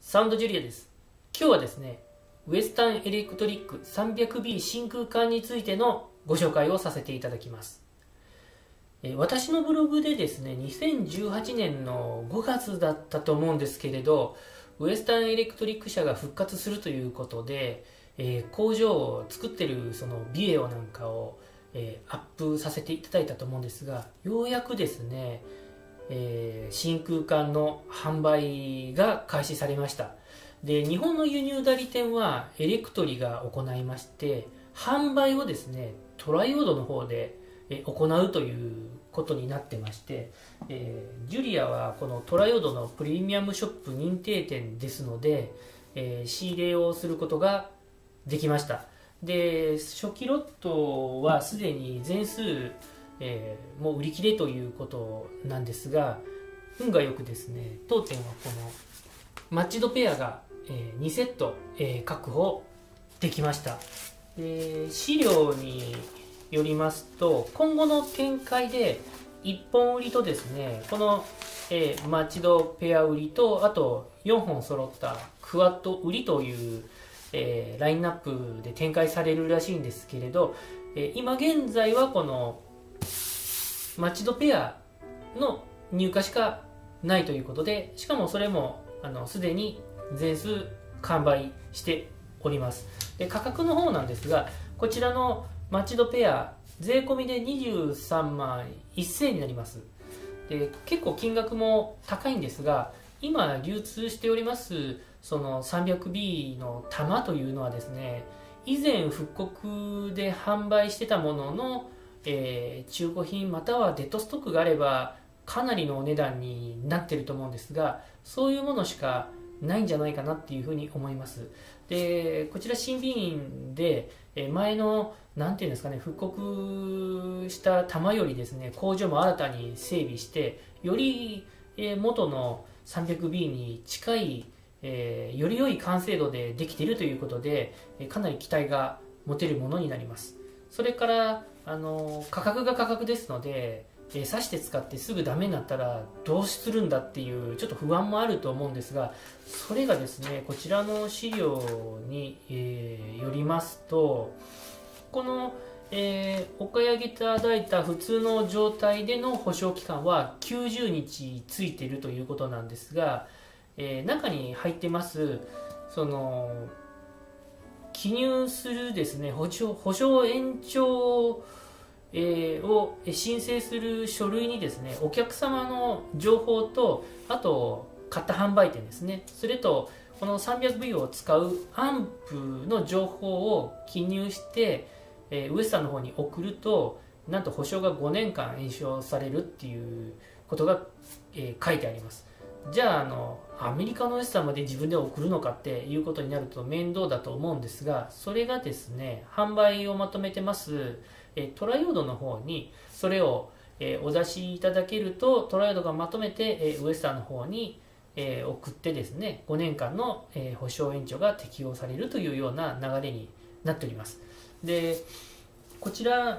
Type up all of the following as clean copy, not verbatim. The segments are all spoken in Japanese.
サウンドジュリアです。今日はですね、ウエスタンエレクトリック 300B 真空管についてのご紹介をさせていただきます。私のブログでですね、2018年の5月だったと思うんですけれど、ウエスタンエレクトリック社が復活するということで、工場を作ってるそのビデオなんかを、アップさせていただいたと思うんですが、ようやくですね、真空管の販売が開始されました。で、日本の輸入代理店はエレクトリが行いまして、販売をですね、トライオードの方で行うということになってまして、ジュリアはこのトライオードのプレミアムショップ認定店ですので、仕入れをすることができました。で、初期ロットはすでに全数もう売り切れということなんですが、運がよくですね、当店はこのマッチドペアが2セット確保できました。で、資料によりますと、今後の展開で1本売りとですね、このマッチドペア売りと、あと4本揃ったクワッド売りというラインナップで展開されるらしいんですけれど、今現在はこのマッチドペアの入荷しかないということで、しかもそれもすでに全数完売しております。で、価格の方なんですが、こちらのマッチドペア税込みで23万1000円になります。で、結構金額も高いんですが、今流通しておりますその 300B の玉というのはですね、以前復刻で販売してたものの中古品またはデッドストックがあればかなりのお値段になってると思うんですが、そういうものしかないんじゃないかなっていうふうに思います。で、こちら新品で前のなんていうんですかね、復刻した玉よりですね、工場も新たに整備してより元の 300B に近いより良い完成度でできているということで、かなり期待が持てるものになります。それから価格が価格ですので、刺して使ってすぐダメになったらどうするんだっていうちょっと不安もあると思うんですが、それがですね、こちらの資料に、よりますと、この、お買い上げいただいた普通の状態での保証期間は90日ついているということなんですが、中に入ってますその記入するですね、保証延長を申請する書類にですね、お客様の情報と、あと買った販売店ですね、それとこの 300V を使うアンプの情報を記入して、ウエスタンの方に送ると、なんと保証が5年間延長されるっていうことが、書いてあります。じゃあアメリカのウエスタンまで自分で送るのかっていうことになると面倒だと思うんですが、それがですね、販売をまとめてますトライオードの方にそれをお出しいただけると、トライオードがまとめてウエスタンの方に送ってですね、5年間の保証延長が適用されるというような流れになっております。で、こちら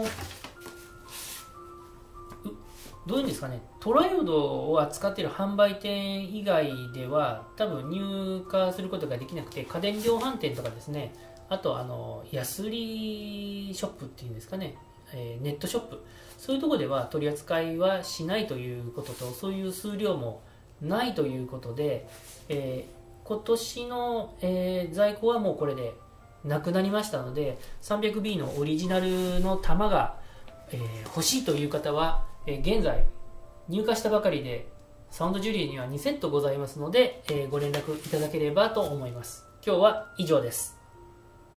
どういうんですかね、トライオードを扱っている販売店以外では多分入荷することができなくて、家電量販店とかですね、あと安売りショップっていうんですかね、ネットショップ、そういうところでは取り扱いはしないということと、そういう数量もないということで、今年の、在庫はもうこれでなくなりましたので、 300B のオリジナルの玉が、欲しいという方は、現在入荷したばかりでサウンドジュリーには2セットございますので、ご連絡いただければと思います。今日は以上です。